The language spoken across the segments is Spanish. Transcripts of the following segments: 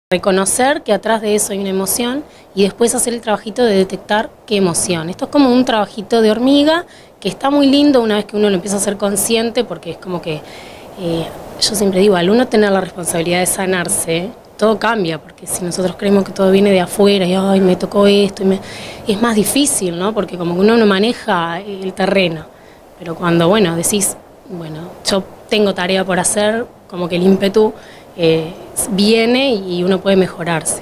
Reconocer que atrás de eso hay una emoción y después hacer el trabajito de detectar qué emoción. Esto es como un trabajito de hormiga que está muy lindo una vez que uno lo empieza a ser consciente, porque es como que, yo siempre digo, al uno tener la responsabilidad de sanarse, todo cambia, porque si nosotros creemos que todo viene de afuera y ay, me tocó esto, es más difícil, ¿no? Porque como que uno no maneja el terreno, pero cuando, bueno, decís, bueno, yo tengo tarea por hacer, como que el ímpetu viene y uno puede mejorarse.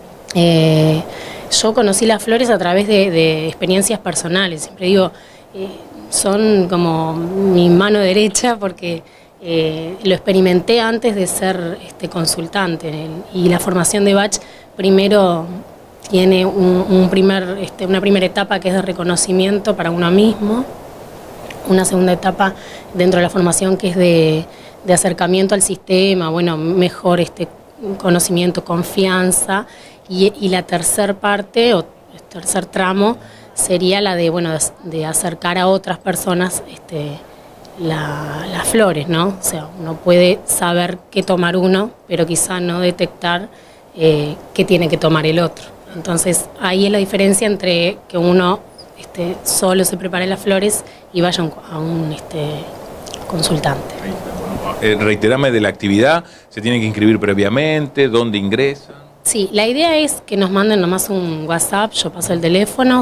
Yo conocí las flores a través de experiencias personales, siempre digo, son como mi mano derecha porque lo experimenté antes de ser consultante, y la formación de Bach primero tiene una primera etapa que es de reconocimiento para uno mismo, una segunda etapa dentro de la formación que es de acercamiento al sistema, bueno, mejor conocimiento, confianza, y la tercera parte o tercer tramo sería la de, bueno, de acercar a otras personas las flores, ¿no? O sea, uno puede saber qué tomar uno, pero quizá no detectar qué tiene que tomar el otro. Entonces ahí es la diferencia entre que uno solo se prepare las flores y vaya a un consultante. Reiterame de la actividad, ¿se tiene que inscribir previamente? ¿Dónde ingresan? Sí, la idea es que nos manden nomás un WhatsApp, yo paso el teléfono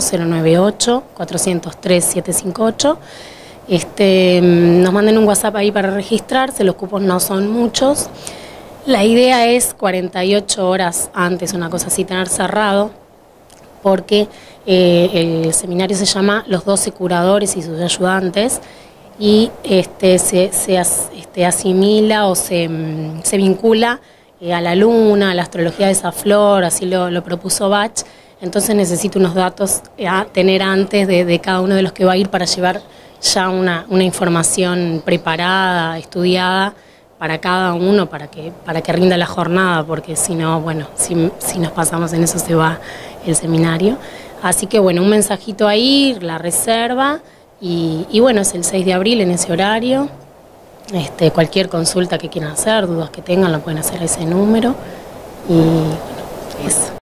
098-403-758. Nos manden un WhatsApp ahí para registrarse, los cupos no son muchos. La idea es 48 horas antes, una cosa así, tener cerrado, porque el seminario se llama Los 12 curadores y sus ayudantes, y se asimila o se vincula a la luna, a la astrología de esa flor, así lo propuso Bach. Entonces necesito unos datos a tener antes de cada uno de los que va a ir para llevar ya una información preparada, estudiada para cada uno, para que rinda la jornada, porque si no, bueno, si nos pasamos en eso se va el seminario. Así que bueno, un mensajito ahí, la reserva, y bueno, es el 6 de abril en ese horario. Cualquier consulta que quieran hacer, dudas que tengan, lo pueden hacer a ese número, y bueno, eso.